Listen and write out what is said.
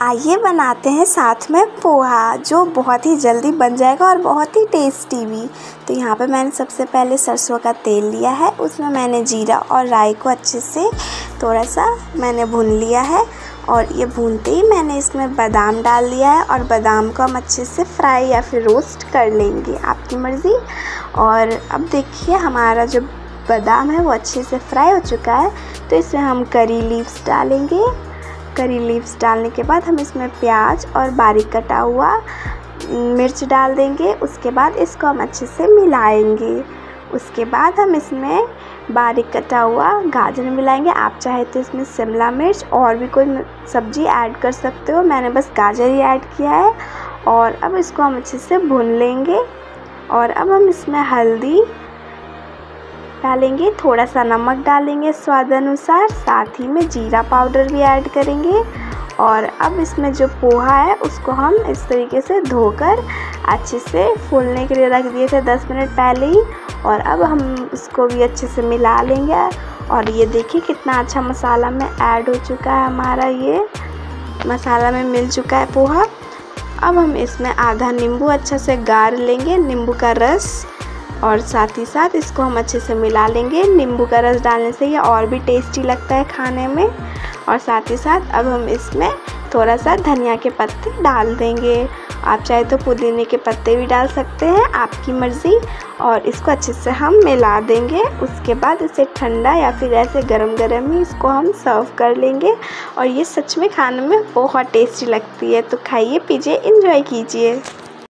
आइए बनाते हैं साथ में पोहा, जो बहुत ही जल्दी बन जाएगा और बहुत ही टेस्टी भी। तो यहाँ पे मैंने सबसे पहले सरसों का तेल लिया है, उसमें मैंने जीरा और राई को अच्छे से थोड़ा सा मैंने भून लिया है। और ये भूनते ही मैंने इसमें बादाम डाल दिया है और बादाम को हम अच्छे से फ्राई या फिर रोस्ट कर लेंगे, आपकी मर्ज़ी। और अब देखिए हमारा जो बादाम है वो अच्छे से फ्राई हो चुका है, तो इसमें हम करी लीव्स डालेंगे। करी लीव्स डालने के बाद हम इसमें प्याज और बारीक कटा हुआ मिर्च डाल देंगे। उसके बाद इसको हम अच्छे से मिलाएंगे। उसके बाद हम इसमें बारीक कटा हुआ गाजर मिलाएंगे। आप चाहे तो इसमें शिमला मिर्च और भी कोई सब्ज़ी ऐड कर सकते हो, मैंने बस गाजर ही ऐड किया है। और अब इसको हम अच्छे से भून लेंगे। और अब हम इसमें हल्दी डालेंगे, थोड़ा सा नमक डालेंगे स्वाद अनुसार, साथ ही में जीरा पाउडर भी ऐड करेंगे। और अब इसमें जो पोहा है उसको हम इस तरीके से धोकर अच्छे से फूलने के लिए रख दिए थे 10 मिनट पहले ही। और अब हम इसको भी अच्छे से मिला लेंगे। और ये देखिए कितना अच्छा मसाला में ऐड हो चुका है, हमारा ये मसाला में मिल चुका है पोहा। अब हम इसमें आधा नींबू अच्छा से गार लेंगे, नींबू का रस, और साथ ही साथ इसको हम अच्छे से मिला लेंगे। नींबू का रस डालने से ये और भी टेस्टी लगता है खाने में। और साथ ही साथ अब हम इसमें थोड़ा सा धनिया के पत्ते डाल देंगे। आप चाहे तो पुदीने के पत्ते भी डाल सकते हैं, आपकी मर्ज़ी। और इसको अच्छे से हम मिला देंगे। उसके बाद इसे ठंडा या फिर ऐसे गरम गरम ही इसको हम सर्व कर लेंगे। और ये सच में खाने में बहुत टेस्टी लगती है। तो खाइए, पीजिए, एंजॉय कीजिए।